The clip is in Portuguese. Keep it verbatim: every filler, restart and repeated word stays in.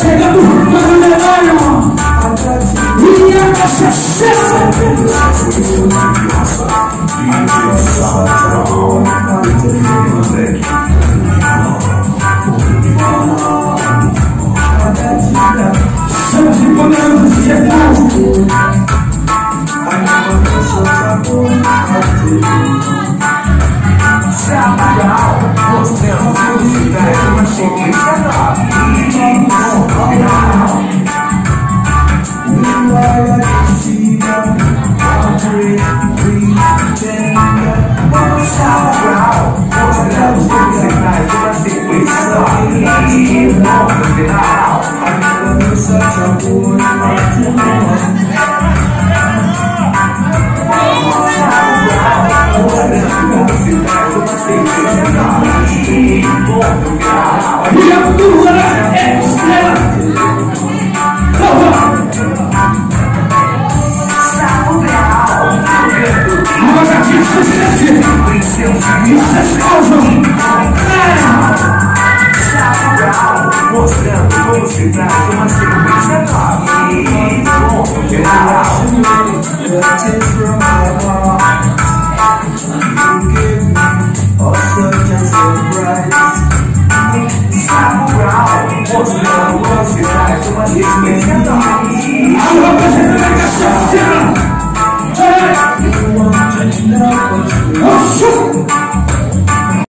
chegando no demônio. E a nossa cesta. Santos e poderosos Jesus. Samuel, mostrando a velocidade de uma sequência nova. E a tua estrela. Agora aqui sucesso. Isso é causam. Mostrando como se traz uma sequência nova. E ponto final. Mostrando como se traz uma sequência nova.